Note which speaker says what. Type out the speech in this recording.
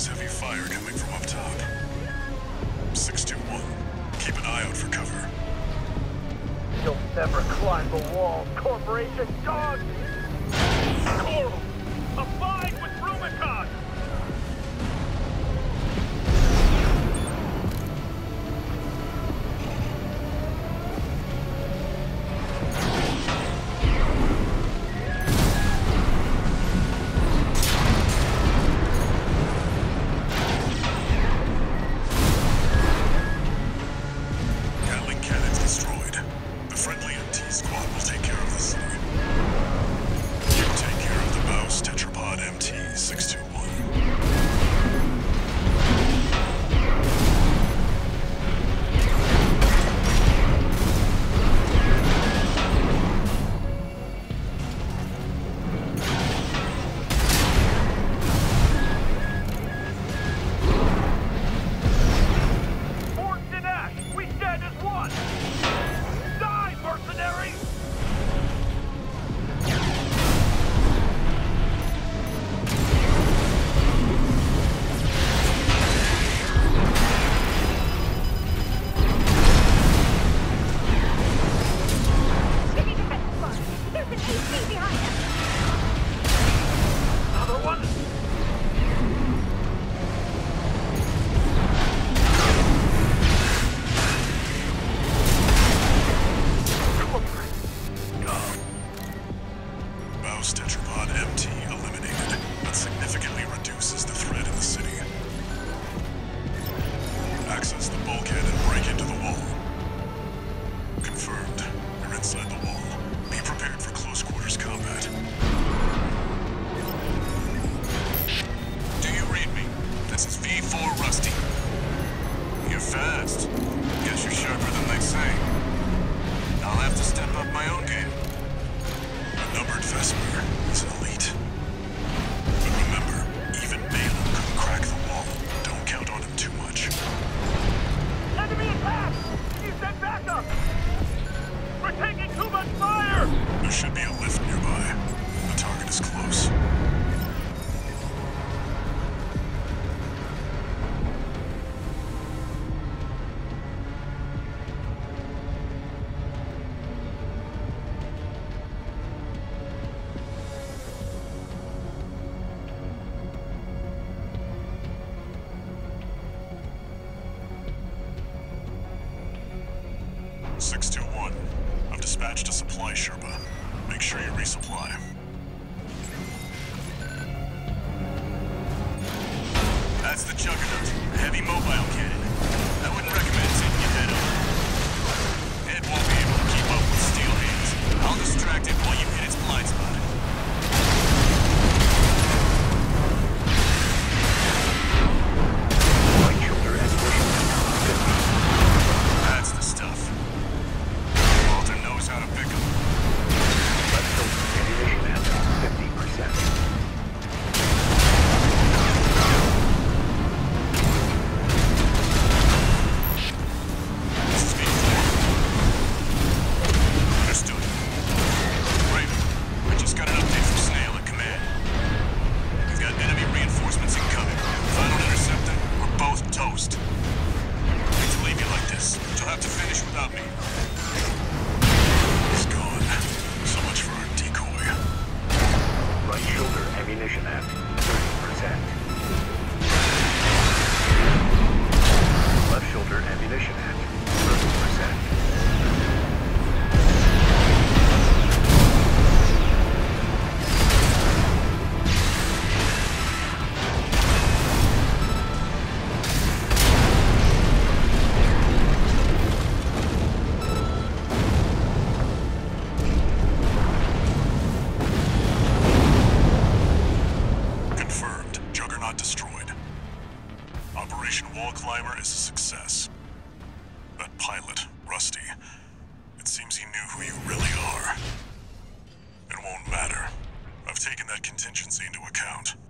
Speaker 1: There's heavy fire coming from up top. 621. Keep an eye out for cover.
Speaker 2: You'll never climb the wall, Corporation dog! Coral! Abide with Rubicon!
Speaker 1: Gatling cannons destroyed. The friendly MT squad will take care of the city. You take care of the Baus Tetrapod MT-621.
Speaker 2: Forged in ash! We stand as one! Die, mercenaries!
Speaker 3: Give me the head squad. There's an AC behind us.
Speaker 2: Another one!
Speaker 1: Baus Tetrapod MT eliminated. That significantly reduces the threat in the city. Access the bulkhead and break into the wall. Confirmed. You're inside the wall. Be prepared for close quarters combat. Do you read me? This is V4 Rusty. You're fast. Guess you're sharper than they say. I'll have to step up my own game. A numbered Vesper is an elite. But remember, even Balaam couldn't crack the wall. Don't count on him too much.
Speaker 2: Enemy attack! You send backup! We're taking too much fire!
Speaker 1: There should be a lift nearby. The target is close. I've dispatched a supply Sherpa. Make sure you resupply. That's the Juggernaut, a heavy mobile cannon. I wouldn't recommend taking your head over. Ed won't be able to keep up with steel hands. I'll distract it while you hit its blind spot.
Speaker 2: Right shoulder escalation.
Speaker 1: That's the stuff. Walter knows how to pick 'em.
Speaker 2: Left shoulder ammunition at 50%.
Speaker 1: This is V4. Understood. Raven, I just got an update from Snail at command. We've got enemy reinforcements incoming. If I don't intercept them, we're both toast. I hate to leave you like this, but you'll have to finish without me. He's gone. So much for our decoy.
Speaker 2: Right shoulder ammunition at 30%. Left shoulder ammunition at 30%.
Speaker 1: Confirmed. Juggernaut destroyed. Operation Wall Climber is a success. That pilot, Rusty, it seems he knew who you really are. It won't matter. I've taken that contingency into account.